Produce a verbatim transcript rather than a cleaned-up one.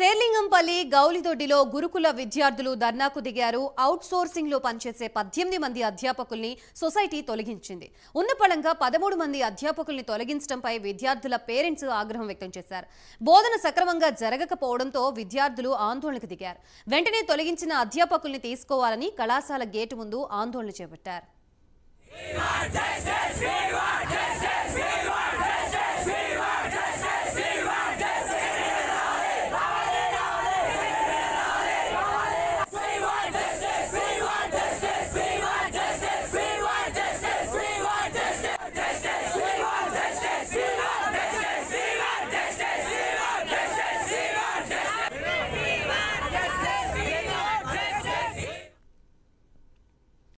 సేర్లింగంపల్లి గౌలిదొడ్డిలో గురుకుల విద్యార్థులు ధర్నాకు దిగారు. అవుట్ సోర్సింగ్ లో పనిచేసే పద్దెనిమిది మంది అధ్యాపకుల్ని సొసైటీ తొలగించింది. ఉన్నపళంగా పదమూడు మంది అధ్యాపకుల్ని తొలగించడంపై విద్యార్థుల పేరెంట్స్ ఆగ్రహం వ్యక్తం చేశారు. బోధన సక్రమంగా జరగకపోవడంతో విద్యార్థులు ఆందోళనకు దిగారు. వెంటనే తొలగించిన అధ్యాపకుల్ని తీసుకోవాలని కళాశాల గేటు ముందు ఆందోళన చేపట్టారు.